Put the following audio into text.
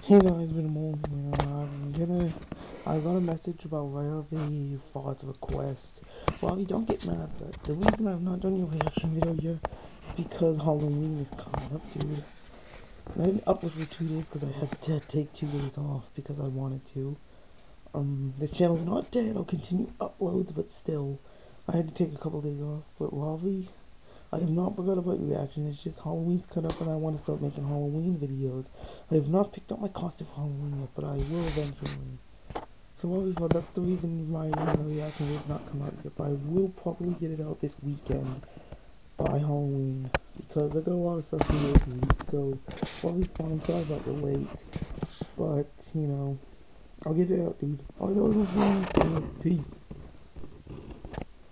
Hey guys, been a moment. I got a message about Rare the Fart request. Well, you don't get mad, but the reason I've not done your reaction video yet is because Halloween is coming up, dude. And I didn't upload for 2 days because I had to take 2 days off because I wanted to. This channel's not dead. I'll continue uploads, but still, I had to take a couple days off. But Ravi, I have not forgot about your reaction. It's just Halloween's cut up and I want to start making Halloween videos. I have not picked up my costume for Halloween yet, but I will eventually. So obviously that's the reason my reaction will not come out yet, but I will probably get it out this weekend by Halloween because I got a lot of stuff to do this week. So obviously I'm sorry about the late, but I'll get it out, dude. Alright, that was my peace.